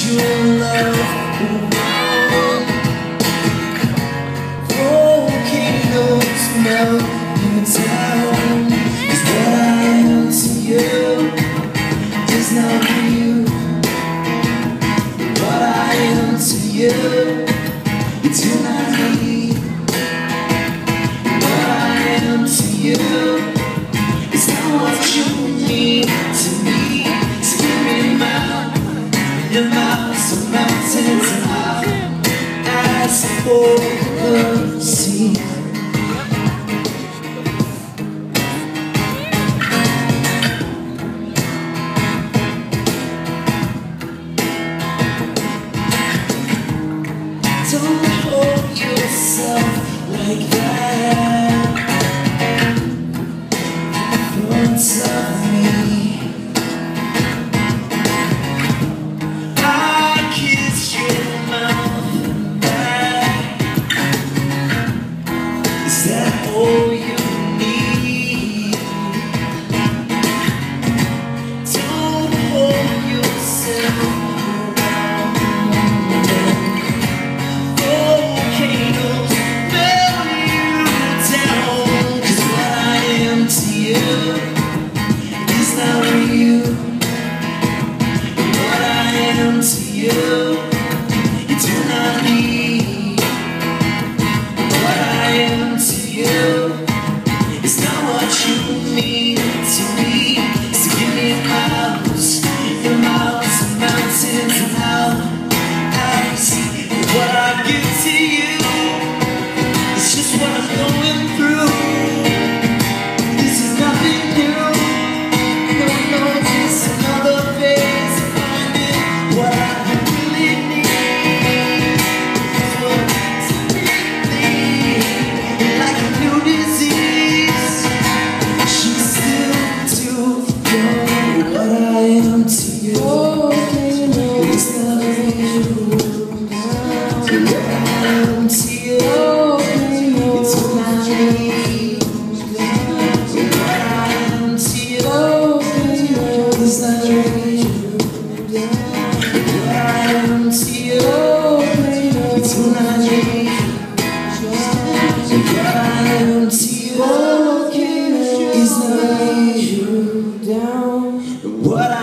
your love. Volcanoes melt you down. 'Cause what I am to you is not you. What I am to you, you do not need. What I am to you is not what you mean to me. So give me your mouth, some mountains and I'll ask for the sea. Don't hold yourself like that in front of me. I kiss your mouth and back. Is that all you need? Don't hold yourself around. Volcanoes melt you down. 'Cause what I am to you is not you. What I am to you, you do not need. What I am to you is not what you mean to me. So give me your mouths and mountains, and I'll see what I give to you. It's just what I'm going through. This is nothing new. No, just another phase of finding what I really need. Is what I really need. Like a new disease, she's still too young. What I am to you is not you. What I am to you, it's not me. What I am to you is not you. What I am to you, it's not me. What I am to you is not you. What I